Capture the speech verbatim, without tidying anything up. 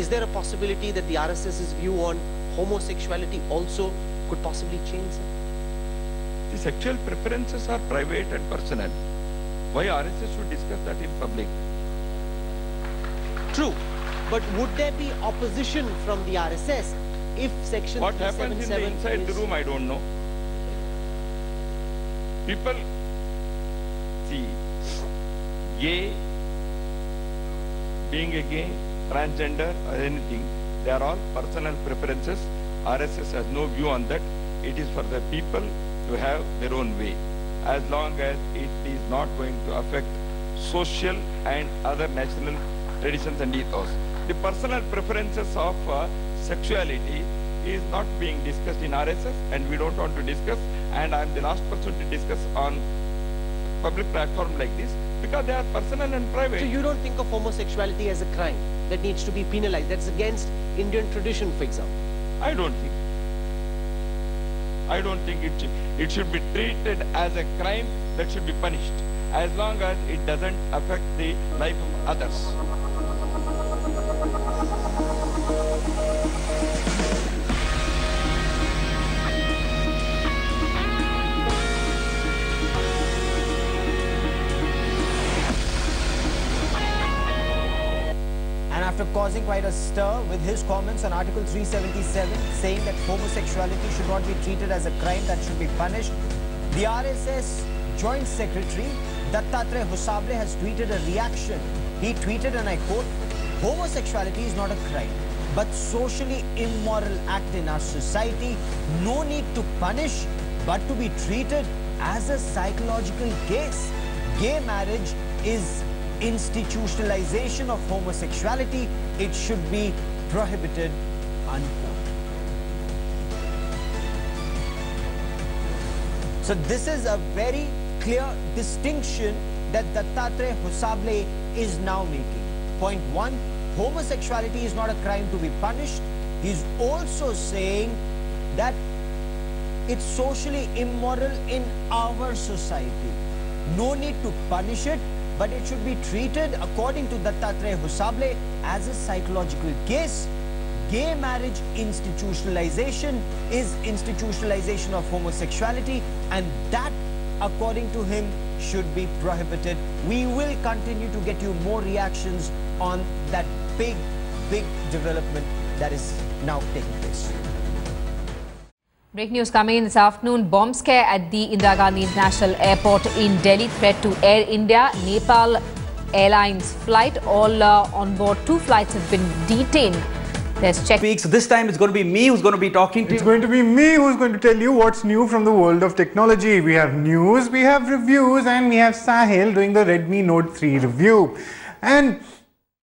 is there a possibility that the R S S's view on homosexuality also could possibly change, sir? The sexual preferences are private and personal. Why R S S should discuss that in public? True. But would there be opposition from the R S S if Section What happens in the inside the room, I don't know. People, see, gay, being a gay, transgender or anything, they are all personal preferences. R S S has no view on that. It is for the people to have their own way, as long as it is not going to affect social and other national traditions and ethos. The personal preferences of uh, sexuality is not being discussed in R S S, and we don't want to discuss, and I am the last person to discuss on public platform like this, because they are personal and private. So you don't think of homosexuality as a crime that needs to be penalized, that's against Indian tradition, for example? I don't think. I don't think it should, it should be treated as a crime that should be punished, as long as it doesn't affect the life of others. After causing quite a stir with his comments on Article three seventy-seven, saying that homosexuality should not be treated as a crime that should be punished, the R S S Joint Secretary Dattatreya Hosable has tweeted a reaction. He tweeted, and I quote, "Homosexuality is not a crime, but socially immoral act in our society. No need to punish, but to be treated as a psychological case. Gay marriage is institutionalization of homosexuality. It should be prohibited," unquote. So this is a very clear distinction that Dattatreya Hosable is now making. Point one, homosexuality is not a crime to be punished. He's also saying that it's socially immoral in our society. No need to punish it, but it should be treated, according to Dattatreya Hosable, as a psychological case. Gay marriage institutionalization is institutionalization of homosexuality, and that, according to him, should be prohibited. We will continue to get you more reactions on that big, big development that is now taking place. Breaking news coming in this afternoon. Bomb scare at the Indira Gandhi International Airport in Delhi. Threat to Air India, Nepal Airlines flight. All uh, on board two flights have been detained. There's check. So this time it's going to be me who's going to be talking to It's you. going to be me who's going to tell you what's new from the world of technology. We have news, we have reviews, and we have Sahil doing the Redmi Note three review. And